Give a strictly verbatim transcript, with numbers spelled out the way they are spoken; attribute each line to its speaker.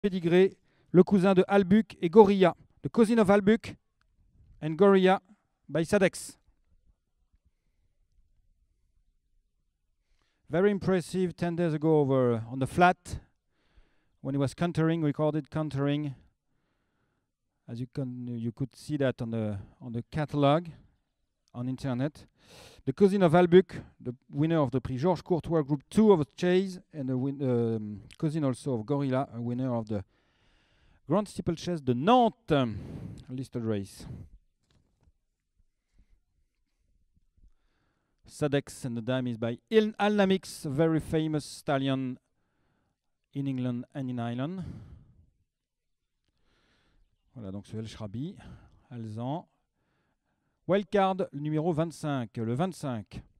Speaker 1: Pédigré, le cousin de Albuq et Gorilla. The cousin of Albuq and Gorilla by Sadex. Very impressive ten days ago over on the flat when he was countering, recorded countering. As you can, you could see that on the on the catalog on internet. The cousin of Albuq, the winner of the Prix Georges Courtois Group two of Chase, and the win, um, cousin also of Gorilla, a winner of the Grand Steeplechase de Nantes um, listed race. Sadex and the dam is by Il Alnamix, a very famous stallion in England and in Ireland. Voilà donc ce El Shrabi, Alzan. Wildcard, le numéro vingt-cinq, le vingt-cinq.